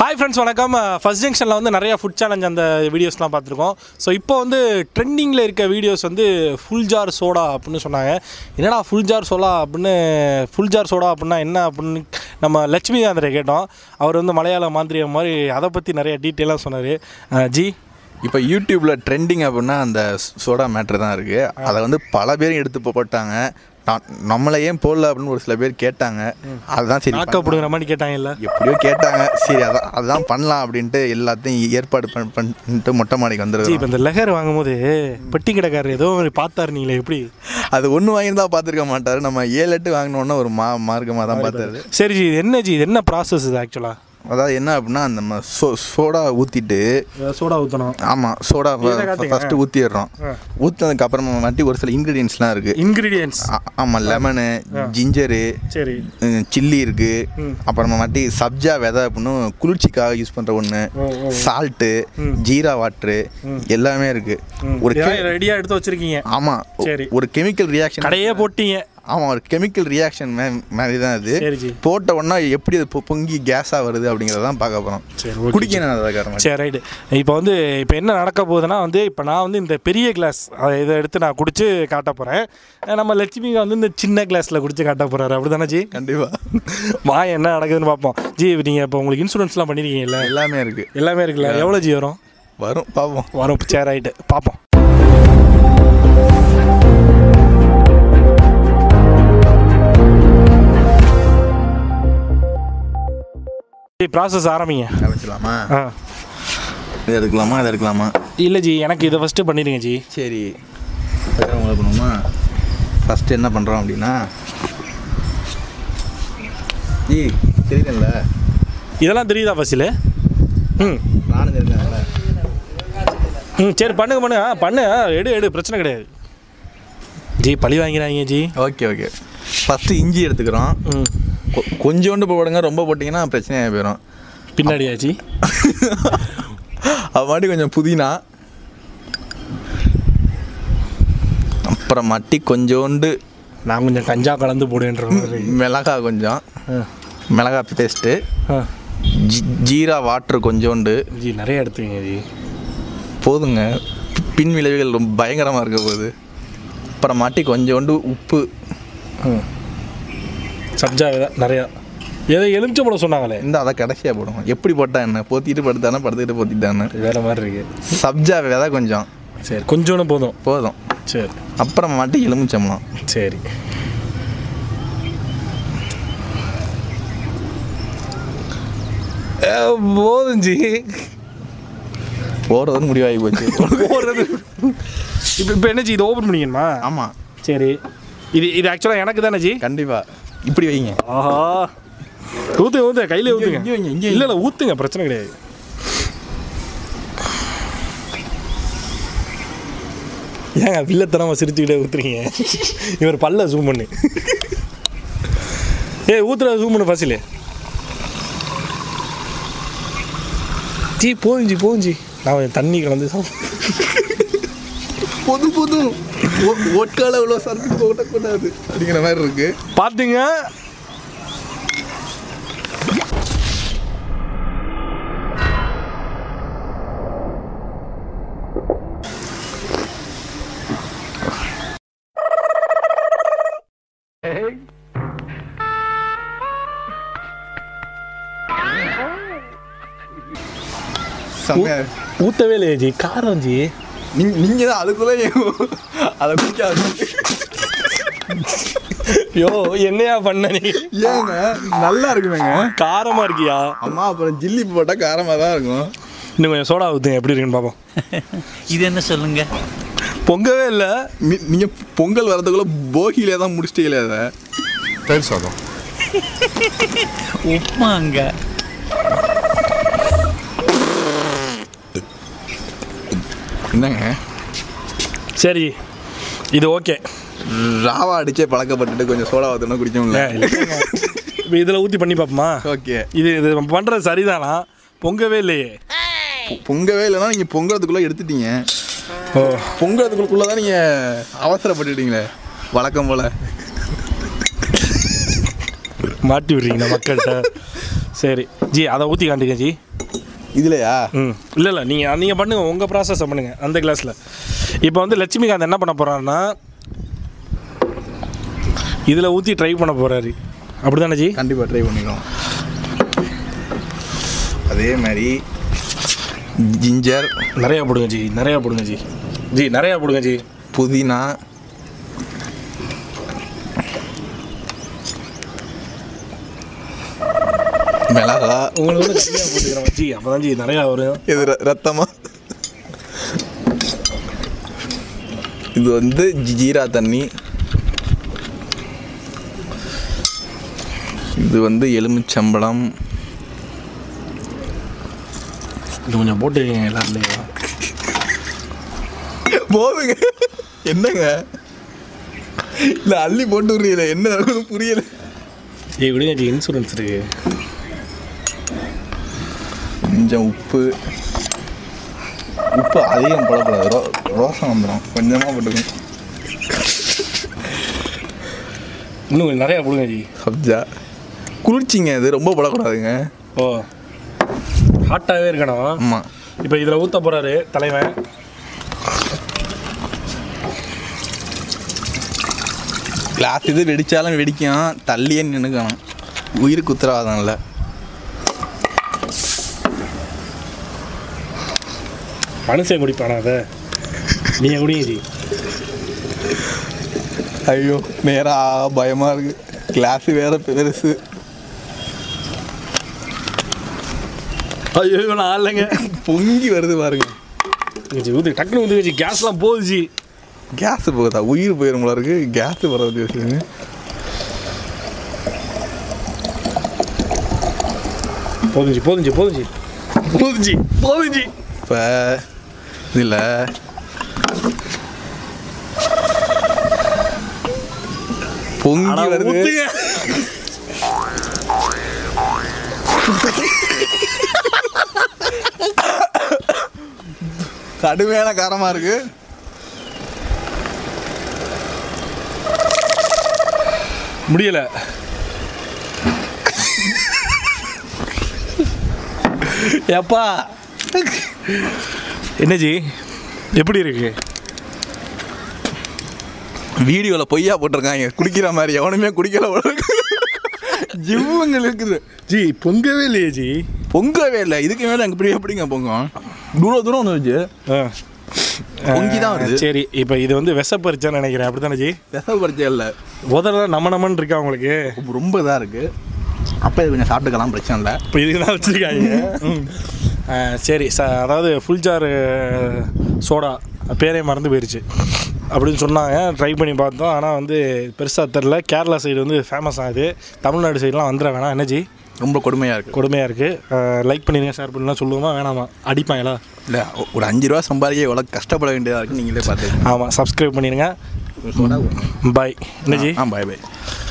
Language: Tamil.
ஹாய் ஃப்ரெண்ட்ஸ், வணக்கம். ஃபர்ஸ்ட் ஜங்ஷனில் வந்து நிறைய ஃபுட் சேலஞ்ச் அந்த வீடியோஸ்லாம் பார்த்துருக்கோம். ஸோ இப்போ வந்து ட்ரெண்டிங்கில் இருக்க வீடியோஸ் வந்து ஃபுல் ஜார் சோடா அப்படின்னு சொன்னாங்க. என்னடா ஃபுல் ஜார் சோடா அப்படின்னா என்ன அப்படின்னு நம்ம லட்சுமிகாந்தரை கேட்டோம். அவர் வந்து மலையாள மாந்திரியம் மாதிரி அதை பற்றி நிறைய டீட்டெயிலாக சொன்னார். ஜி, இப்போ யூடியூப்பில் ட்ரெண்டிங் அப்படின்னா அந்த சோடா மேட்ரு தான் இருக்குது. அதை வந்து பல பேரும் எடுத்து போட்டாங்க. நம்மளை ஏன் போடல அப்படின்னு ஒரு சில பேர் கேட்டாங்க. அதுதான் சரி நாக்கப்படுங்கிற மாதிரி கேட்டாங்க. இல்லை, எப்படியோ கேட்டாங்க. சரி, அதுதான் பண்ணலாம் அப்படின்ட்டு எல்லாத்தையும் ஏற்பாடு பண்ணிட்டு மொட்டை மாடிக்கு வந்துடுது. இப்போ இந்த லெஹர் வாங்கும்போது பெட்டி கடைக்காரர் ஏதோ பார்த்தாரு, நீங்களே எப்படி? அது ஒன்று வாங்கியிருந்தா பார்த்துருக்க மாட்டார். நம்ம 7-8 வாங்கினோன்னா ஒரு மார்க்கமாக தான் பார்த்தாரு. சரி ஜி, இது என்ன ப்ராசஸ் இது ஆக்சுவலாக? அதாவது என்ன அப்படின்னா, நம்ம சோடா ஊற்றிட்டு சோடா ஊற்றணும். ஆமாம், சோடா ஃபஸ்ட்டு ஊற்றிடுறோம். ஊற்றினதுக்கப்புறமா மட்டும் ஒரு சில இன்க்ரீடியன்ஸ்லாம் இருக்குது. ஆமாம், லெமனு, ஜிஞ்சரு, சரி, சில்லி இருக்குது. அப்புறமா மாட்டி சப்ஜா விதை அப்படின்னு குளிர்ச்சிக்காக யூஸ் பண்ணுற ஒன்று, சால்ட்டு, ஜீரா வாட்ரு எல்லாமே இருக்குது. ஒரு ரெடியாக எடுத்து வச்சுருக்கீங்க. ஆமாம், சரி. ஒரு கெமிக்கல் ரியாக்ஷன் கடையே போட்டீங்க. ஆமாம், ஒரு கெமிக்கல் ரியாக்ஷன் மாதிரி தான் அது. போட்ட உடனே எப்படி அது பொங்கி கேஸாக வருது அப்படிங்கிறதான் பார்க்க போகிறோம். சரி, குடிக்கணும். அதை காரணம். சரி, ரைட்டு. இப்போ என்ன நடக்க போகுதுன்னா வந்து, இப்போ நான் வந்து இந்த பெரிய கிளாஸ் இதை எடுத்து நான் குடிச்சு காட்ட போகிறேன். நம்ம லட்சுமிக்கு வந்து இந்த சின்ன கிளாஸில் குடிச்சு காட்ட போகிறாரு. அப்படி தானே ஜி? கண்டிப்பாக. என்ன நடக்குதுன்னு பார்ப்போம். ஜி, நீங்கள் இப்போ உங்களுக்கு இன்சூரன்ஸ்லாம் பண்ணியிருக்கீங்கல்ல? எல்லாமே இருக்குது. எல்லாமே இருக்குல்ல? எவ்வளோ ஜி வரும்? பார்ப்போம். வரும். சரி, ரைட்டு, பார்ப்போம். ப்ராசஸ் ஆரம்பிக்கலாமா? இது எடுக்கலாமா? இல்லை ஜி, எனக்கு இதை ஃபஸ்ட்டு பண்ணிடுங்க ஜி. சரி, உங்களுக்கு பண்ணுமா? ஃபஸ்ட்டு என்ன பண்ணுறோம் அப்படின்னா, ஜி தெரியுதுல்ல, இதெல்லாம் தெரியுதா ஃபஸ்ட்டில்? நானும் தெரியுதுல்ல. சரி, பண்ணு எடு, பிரச்சனை கிடையாது ஜி. பழி வாங்கிறாங்க ஜி. ஓகே. ஃபஸ்ட்டு இஞ்சி எடுத்துக்கிறோம். கொஞ்சோண்டு போடுங்க, ரொம்ப போட்டிங்கன்னா பிரச்சனையாக போயிடும் பின்னாடியாச்சு. அது மாதிரி கொஞ்சம் புதினா, அப்புறம் கொஞ்சோண்டு நான் கொஞ்சம் கஞ்சா கலந்து போடுன்ற மாதிரி, மிளகாய் கொஞ்சம், மிளகாய் பேஸ்ட்டு, ஜீரா வாட்ரு கொஞ்சோண்டு. ஜி நிறைய எடுத்துங்க ஜி. போதுங்க, பின் விளைவுகள் ரொம்ப பயங்கரமாக இருக்க போகுது. அப்புறம் கொஞ்சோண்டு உப்பு, சப்ஜா விதை நிறையா, ஏதோ எலுமிச்சை போட சொன்னாங்களே, அதை கடைசியாக போடுவோம். எப்படி போட்டா என்ன, போத்திட்டு படுத்துக்கிட்டு போத்திட்டானே வேறு மாதிரி இருக்கு. சப்ஜா விதை கொஞ்சம். சரி, கொஞ்சோன்னு போதும். சரி, அப்புறம் எலுமிச்சம்பழம். சரி, போதும் ஜி. போகிறதுன்னு முடிவாகி போச்சு. இப்போ என்ன ஜி, இது ஓப்பன் பண்ணிக்கணுமா? ஆமாம். சரி, இது ஆக்சுவலாக எனக்கு தானே ஜி? கண்டிப்பாக. இப்படி வைங்க. ஆஹா, ஊற்றுங்க, கையில் ஊற்றுங்க. இல்லை ஊற்றுங்க, பிரச்சனை கிடையாது. ஏங்க வில்லத்தனமாக சிரிச்சுக்கிட்டே ஊற்றுறீங்க? இவர் பல்ல ஜூம் பண்ணு. ஊற்றுற ஜூம் பண்ணு ஃபஸ்ட்டில். ஜி போஞ்சி நான் தண்ணி கலந்து போதும் ஒட்கால இவ்வளோ சர்க்கு போட்டக்கூடாது அப்படிங்கிற மாதிரி இருக்கு. பார்த்துங்க. ஊற்றவே இல்லையே ஜி, காரம் ஜி. நீங்கள் தான் அதுக்குள்ளே அதை குடிக்காது. யோ, என்னையா பண்ண நீ? ஏங்க நல்லா இருக்குமேங்க. காரமாக இருக்கியா? அம்மா, அப்புறம் ஜில்லி போட்டால் காரமாக தான் இருக்கும். இன்னும் கொஞ்சம் சோடா ஊற்றுங்க, எப்படி இருக்குன்னு பார்ப்போம். இது என்ன சொல்லுங்க? பொங்கவே இல்லை. நீங்கள் பொங்கல் வரதுக்குள்ளே போகியிலே தான் முடிச்சிட்டீங்களே. அதை தயிர் சாதம், உப்புமாங்க. என்னங்க? சரி, இது ஓகே. ராவா அடிச்சே பழக்கப்பட்டுட்டு கொஞ்சம் சோடா ஊற்றணும் குடிக்க முடியல. இப்போ இதில் ஊற்றி பண்ணி பார்ப்போமா? ஓகே. இது பண்ணுறது சரிதானா? பொங்கவே இல்லையே. பொங்கவே இல்லைன்னா நீங்கள் பொங்கறதுக்குள்ளே எடுத்துட்டீங்க. பொங்கறதுக்குள்ளே தான் நீங்கள் அவசரப்பட்டுட்டீங்களே வழக்கம் போல். மாட்டி விடுறீங்க மக்கள்கிட்ட. சரி ஜி, அதை ஊற்றி காட்டுங்க ஜி. இதுலையா? இல்லை நீங்கள் பண்ணுங்கள், உங்கள் ப்ராசஸை பண்ணுங்கள் அந்த கிளாஸில். இப்போ வந்து லட்சுமிகாந்த் என்ன பண்ண போகிறாருன்னா இதில் ஊற்றி ட்ரை பண்ண போகிறாரு. அப்படி தானே ஜி? கண்டிப்பாக ட்ரை பண்ணிக்கலாம். அதே மாதிரி ஜிஞ்சர் நிறையா போடுங்க ஜி, நிறையா போடுங்க ஜி, நிறையா போடுங்க ஜி. புதினா, மிளகா. உங்களுக்கு வந்து கம்மியாக போட்டுக்கிறோம் ஜி, அப்போ தான் ஜி நிறையா வரும். இது ரத்தமா? இது வந்து ஜீரா தண்ணி. இது வந்து எலுமிச்சம்பழம். இது கொஞ்சம் போட்டுருக்கீங்க எல்லாருலேயும். போதுங்க. என்னங்க இல்லை அள்ளி போட்டு விடுறீங்கள, என்ன நடக்குது புரியல. விடுங்க ஜி, இன்சூரன்ஸ் இருக்கு. கொஞ்சம் உப்பு அதிகம் போடக்கூடாது, ரோசம் வந்துடும். கொஞ்சமாக போட்டுக்கணும். இன்னும் கொஞ்சம் நிறையா போடுங்க ஜி. சப்ஜா குளிர்ச்சிங்க, அது ரொம்ப போடக்கூடாதுங்க. ஓ, ஹாட்டாகவே இருக்கணும். ஆமாம். இப்போ இதில் ஊற்ற போகிறாரு தலைவன். கிளாஸ் இது வெடித்தாலும் வெடிக்கும், தள்ளியே நின்றுக்கணும். உயிருக்கு உத்தரவாதம் இல்லை. மனுஷன் குடிப்பானா அதை? நீங்கள் குடிங்க ஜி. ஐயோ நேராக பயமாக இருக்குது. கிளாஸு வேறு பெருசு. ஐயோ நான் இல்லைங்க, பொங்கி வருது பாருங்க ஜி. ஊற்று டக்குனு ஊற்றுங்க ஜி, கேஸ்லாம் போகுது ஜி. கேஸு போகுதா? உயிர் போயிடும் போல இருக்குது. கேஸு வர்றது யோசிச்சுங்க. போதும் ஜி, போதும் ஜி, போதும் ஜி, போதும் ஜி, போதும் ஜி. இப்போ இதில் பொங்கி வருது. கடுமையான காரமாக இருக்கு. முடியல. எப்பா என்ன ஜி, எப்படி இருக்கு? வீடியோவில் பொய்யா போட்டிருக்காங்க குடிக்கிற மாதிரி. எவனுமே குடிக்கல. ஜிம்முங்கள் இருக்குது ஜி. பொங்கவே இல்லையே ஜி. பொங்கவே இல்லை. இதுக்கு மேலே அங்கே எப்படிங்க பொங்கும்? தூரம் வந்துச்சு. பொங்கி தான் வருது. சரி, இப்போ இது வந்து விஷப்பரிச்சான்னு நினைக்கிறேன். அப்படி தானே ஜி? விஷப்பரிச்சை இல்லை, முதல்ல நம்மன்னு இருக்கா உங்களுக்கு? ரொம்ப இதாக இருக்குது. அப்போ இது கொஞ்சம் சாப்பிட்டுக்கலாம், பிரச்சனை இல்லை. இப்போ இதுக்கு தான் வச்சுருக்காங்க. சரி அதாவது ஃபுல் ஜார் சோடா பேரே மறந்து போயிடுச்சு அப்படின்னு சொன்னாங்க. ட்ரை பண்ணி பார்த்தோம், ஆனால் வந்து பெருசாக தெரில. கேரளா சைடு வந்து ஃபேமஸ் ஆகுது, தமிழ்நாடு சைடெலாம் வந்துட வேணாம். என்ன ஜி? ரொம்ப கொடுமையாக இருக்குது. கொடுமையாக இருக்குது. லைக் பண்ணிடுங்க, ஷேர் பண்ணலாம். சொல்லுவோமா வேணாமா? அடிப்பாங்களா? இல்லை, ஒரு 5 ரூபா சம்பாதிக்க எவ்வளோ கஷ்டப்பட வேண்டியதாக இருக்குது, நீங்களே பார்த்து. ஆமாம், சப்ஸ்கிரைப் பண்ணிடுங்க. பாய். என்ன ஜி? பாய் பாய்.